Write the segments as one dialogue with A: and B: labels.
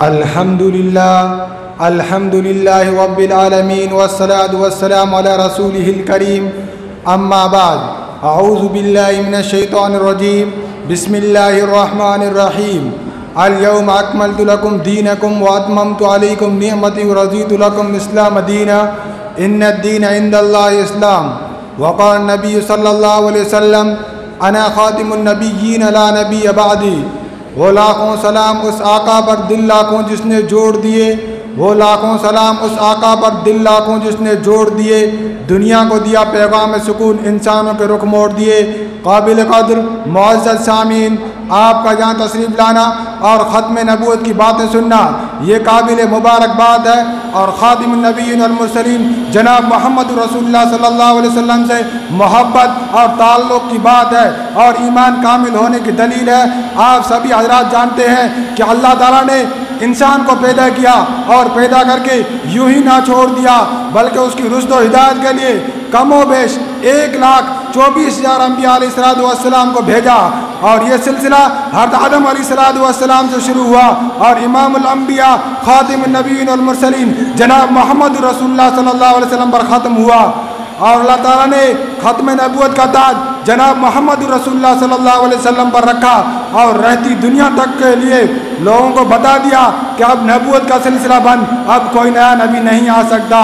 A: الحمد للہ رب العالمین والصلاة والسلام علی رسولہ الکریم اما بعد اعوذ باللہ من الشیطان الرجیم بسم اللہ الرحمن الرحیم اليوم اکملت لکم دینکم واتممت علیکم نعمتی ورضیت لکم اسلام دینا ان الدین عند اللہ اسلام وقال النبی صلی اللہ علیہ وسلم انا خاتم النبیین لا نبی بعدی۔ وہ لاکھوں سلام اس آقا پر دل لاکھوں جس نے جوڑ دیے، وہ لاکھوں سلام اس آقا پر دل لاکھوں جس نے جوڑ دیے، دنیا کو دیا پیغام سکون، انسانوں کے رخ موڑ دیے۔ قابل قدر معزز سامعین، آپ کا یہاں تشریف لانا اور ختم نبوت کی باتیں سننا یہ قابل مبارک بات ہے، اور خاتم النبیین والمرسلین جناب محمد رسول اللہ صلی اللہ علیہ وسلم سے محبت اور تعلق کی بات ہے اور ایمان کامل ہونے کی دلیل ہے۔ آپ سبھی حضرات جانتے ہیں کہ اللہ تعالیٰ نے انسان کو پیدا کیا اور پیدا کر کے یوں ہی نہ چھوڑ دیا، بلکہ اس کی رشد و ہدایت کے لیے کم و بیش 1,24,000 انبیاء علیہ السلام کو بھیجا، اور یہ سلسلہ حضرت آدم علیہ السلام سے شروع ہوا اور امام الانبیاء خاتم النبیین والمرسلین جناب محمد رسول اللہ صلی اللہ علیہ وسلم پر ختم ہوا، اور اللہ تعالیٰ نے ختم نبوت کا تاج جناب محمد رسول اللہ صلی اللہ علیہ وسلم پر رکھا، اور رہتی دنیا تک کے لیے لوگوں کو بتا دیا کہ اب نبوت کا سلسلہ بند، اب کوئی نیا نبی نہیں آ سکتا۔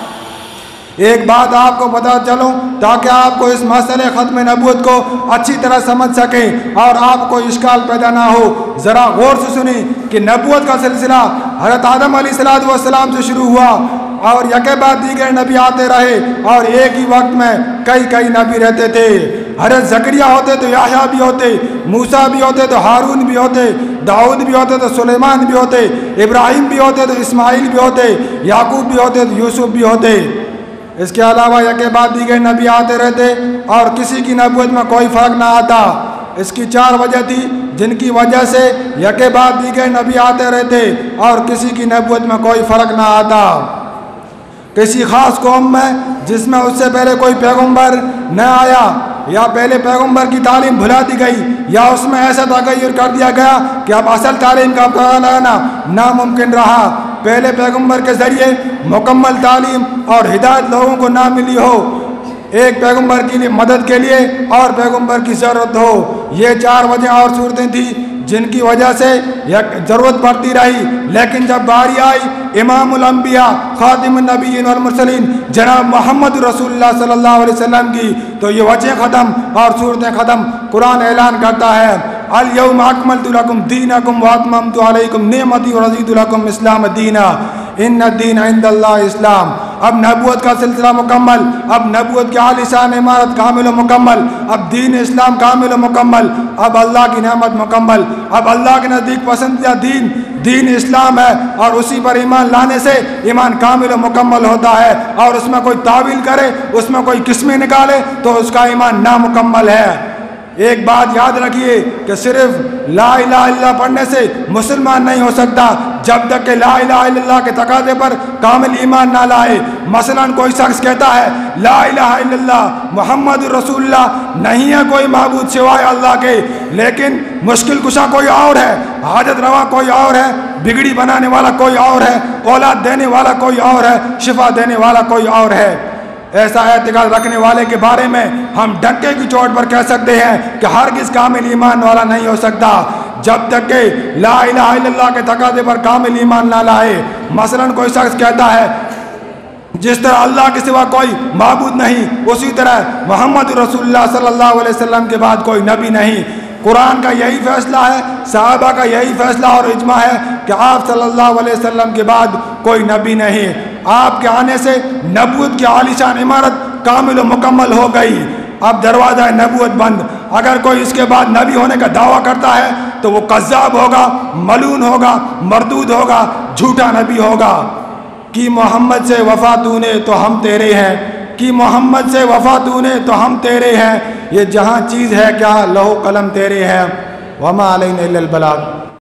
A: ایک بات آپ کو بتا چلوں تاکہ آپ کو اس مسئلے ختم نبوت کو اچھی طرح سمجھ سکیں اور آپ کو اشکال پیدا نہ ہو، ذرا غور سے سنیں کہ نبوت کا سلسلہ حضرت آدم علیہ السلام سے شروع ہوا، اور یکے بعد دیگر نبی آتے رہے، اور ایک ہی وقت میں کئی نبی رہتے تھے۔ حضرت زکریا ہوتے تو یحییٰ بھی ہوتے، موسیٰ بھی ہوتے تو ہارون بھی ہوتے، داؤد بھی ہوتے تو سلیمان بھی ہوتے، ابراہیم بھی ہوتے تو اسماعیل بھی ہوتے، یعقوب بھی ہوتے تو یوسف بھی ہوتے۔ اس کے علاوہ یکے بعد دیگر نبی آتے رہتے اور کسی کی نبوت میں کوئی فرق نہ آتا۔ اس کی 4 وجہ تھی جن کی وجہ سے یکے بعد دیگر نبی آتے رہتے اور کسی کی نبوت میں کوئی فرق نہ آتا۔ کسی خاص قوم میں جس میں اس سے پہلے کوئی پیغمبر نہ آیا، یا پہلے پیغمبر کی تعلیم بھلا دی گئی، یا اس میں ایسا تغیر کر دیا گیا کہ اب اصل تعلیم کا پتہ لگانا ناممکن رہا، پہلے پیغمبر کے ذریعے مکمل تعلیم اور ہدایت لوگوں کو نہ ملی ہو، ایک پیغمبر کی مدد کے لیے اور پیغمبر کی ضرورت ہو، یہ 4 وجہ اور صورتیں تھیں جن کی وجہ سے ضرورت پڑتی رہی۔ لیکن جب باری آئی امام الانبیاء خاتم النبیین والمرسلین جناب محمد رسول اللہ صلی اللہ علیہ وسلم کی، تو یہ وجہ ختم اور صورتیں ختم۔ قرآن اعلان کرتا ہے الیوم اکملت لکم دینکم واتممت علیکم نعمتی ورضیت لکم اسلام دینا ان الدین عند اللہ اسلام۔ اب نبوت کا سلسلہ مکمل، اب نبوت کی عالیشان عمارت کامل و مکمل، اب دین اسلام کامل و مکمل، اب اللہ کی نعمت مکمل، اب اللہ کے نزدیک پسندیدہ دین اسلام ہے، اور اسی پر ایمان لانے سے ایمان کامل و مکمل ہوتا ہے، اور اس میں کوئی تعویل کرے، اس میں کوئی قسمیں نکالے تو اس کا ایمان نامکمل ہے۔ ایک بات یاد رکھیے کہ صرف لا الہ الا اللہ پڑھنے سے مسلمان نہیں ہو سکتا جب تک کہ لا الہ الا اللہ کے تقاضے پر کامل ایمان نہ لائے۔ مثلا کوئی شخص کہتا ہے لا الہ الا اللہ محمد رسول اللہ، نہیں ہے کوئی معبود سوائے اللہ کے، لیکن مشکل کشا کوئی اور ہے، حاجت روا کوئی اور ہے، بگڑی بنانے والا کوئی اور ہے، اولاد دینے والا کوئی اور ہے، شفا دینے والا کوئی اور ہے۔ ایسا اعتقاد رکھنے والے کے بارے میں ہم ڈنکے کی چوٹ پر کہہ سکتے ہیں کہ ہرگز کامل ایمان والا نہیں ہو سکتا جب تک کہ لا الہ الا اللہ کے تقاضے پر کامل ایمان نہ لائے۔ مثلا کوئی شخص کہتا ہے جس طرح اللہ کے سوا کوئی معبود نہیں، اسی طرح محمد رسول اللہ صلی اللہ علیہ وسلم کے بعد کوئی نبی نہیں۔ قرآن کا یہی فیصلہ ہے، صحابہ کا یہی فیصلہ اور اجماع ہے کہ آپ صلی اللہ علیہ وسلم کے بعد کوئی نبی نہیں۔ آپ کے آنے سے نبوت کی عالیشان عمارت کامل و مکمل ہو گئی، اب دروازہ نبوت بند۔ اگر کوئی اس کے بعد نبی ہونے کا دعویٰ کرتا ہے تو وہ کذاب ہوگا، ملعون ہوگا، مردود ہوگا، جھوٹا نبی ہوگا۔ کہ محمد سے وفا تو نے تو ہم تیرے ہیں، کہ محمد سے وفا تو نے تو ہم تیرے ہیں، یہ جہاں چیز ہے کیا لوح قلم تیرے ہیں، وما علینا الا البلاغ۔